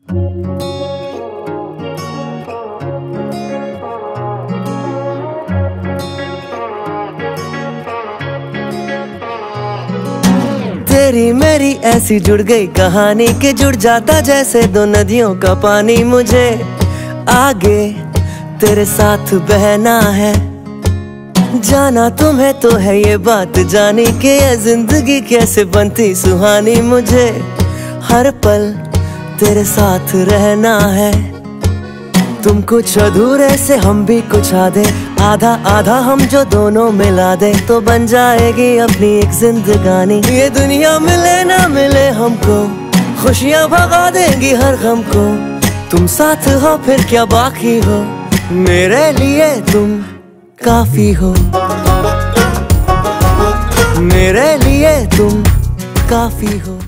तेरी मेरी ऐसी जुड़ गई कहानी कि जुड़ जाता जैसे दो नदियों का पानी। मुझे आगे तेरे साथ बहना है, जाना तुम्हें तो है ये बात जानी कि ये जिंदगी कैसे बनती सुहानी। मुझे हर पल तेरे साथ रहना है, तुम कुछ अधूरे से हम भी कुछ आधे, आधा आधा हम जो दोनों मिला दे तो बन जाएगी अपनी एक जिंदगानी। ये दुनिया मिले ना मिले हमको, खुशियाँ भगा देंगी हर गम को। तुम साथ हो फिर क्या बाकी हो, मेरे लिए तुम काफी हो, मेरे लिए तुम काफी हो।